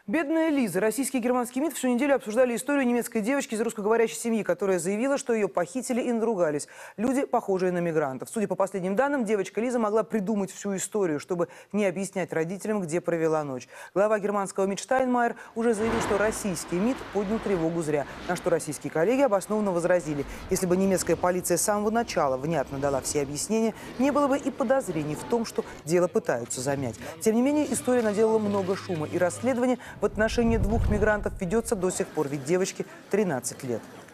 Бедная Лиза. Российский и германский МИД всю неделю обсуждали историю немецкой девочки из русскоговорящей семьи, которая заявила, что ее похитили и надругались. Люди, похожие на мигрантов. Судя по последним данным, девочка Лиза могла придумать всю историю, чтобы не объяснять родителям, где провела ночь. Глава германского МИД Штайнмайер уже заявил, что российский МИД поднял тревогу зря. На что российские коллеги обоснованно возразили: если бы немецкая полиция с самого начала внятно дала все объяснения, не было бы и подозрений в том, что дело пытаются замять. Тем не менее, история наделала много шума, и расследование в отношении двух мигрантов ведется до сих пор, ведь девочке 13 лет.